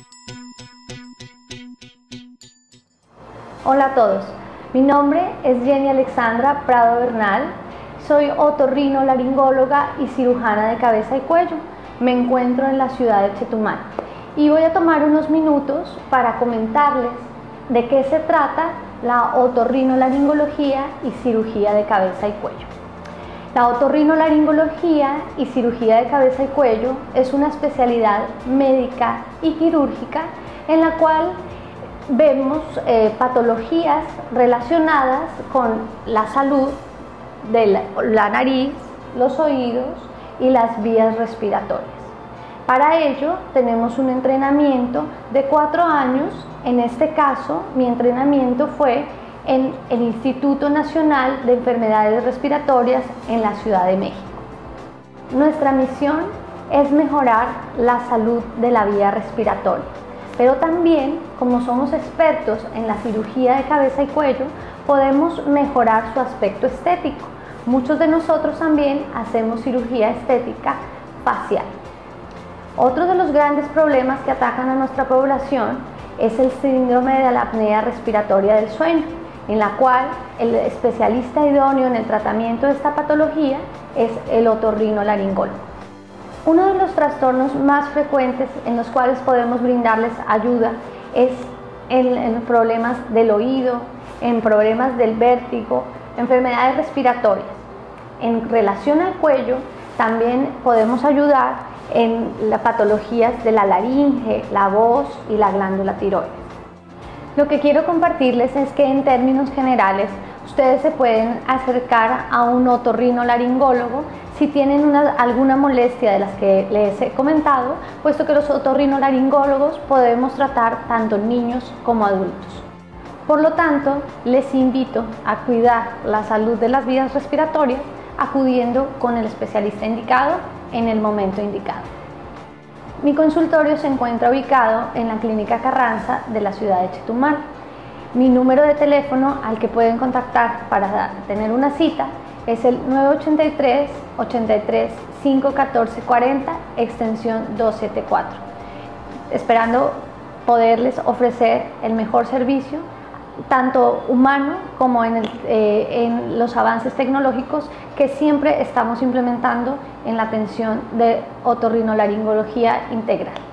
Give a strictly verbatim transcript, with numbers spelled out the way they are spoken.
Hola a todos, mi nombre es Jenny Alexandra Prado Bernal, soy otorrinolaringóloga y cirujana de cabeza y cuello. Me encuentro en la ciudad de Chetumal y voy a tomar unos minutos para comentarles de qué se trata la otorrinolaringología y cirugía de cabeza y cuello. La otorrinolaringología y cirugía de cabeza y cuello es una especialidad médica y quirúrgica en la cual vemos eh, patologías relacionadas con la salud de la, la nariz, los oídos y las vías respiratorias. Para ello tenemos un entrenamiento de cuatro años. En este caso, mi entrenamiento fue en el Instituto Nacional de Enfermedades Respiratorias en la Ciudad de México. Nuestra misión es mejorar la salud de la vía respiratoria, pero también, como somos expertos en la cirugía de cabeza y cuello, podemos mejorar su aspecto estético. Muchos de nosotros también hacemos cirugía estética facial. Otro de los grandes problemas que atacan a nuestra población es el síndrome de la apnea respiratoria del sueño, en la cual el especialista idóneo en el tratamiento de esta patología es el otorrinolaringólogo. Uno de los trastornos más frecuentes en los cuales podemos brindarles ayuda es en, en problemas del oído, en problemas del vértigo, enfermedades respiratorias. En relación al cuello, también podemos ayudar en las patologías de la laringe, la voz y la glándula tiroides. Lo que quiero compartirles es que en términos generales ustedes se pueden acercar a un otorrinolaringólogo si tienen una, alguna molestia de las que les he comentado, puesto que los otorrinolaringólogos podemos tratar tanto niños como adultos. Por lo tanto, les invito a cuidar la salud de las vías respiratorias acudiendo con el especialista indicado en el momento indicado. Mi consultorio se encuentra ubicado en la Clínica Carranza de la ciudad de Chetumal. Mi número de teléfono al que pueden contactar para tener una cita es el nueve ocho tres, ocho tres, cinco uno cuatro cuatro cero, extensión doscientos setenta y cuatro, esperando poderles ofrecer el mejor servicio, tanto humano como en, el, eh, en los avances tecnológicos que siempre estamos implementando en la atención de otorrinolaringología integral.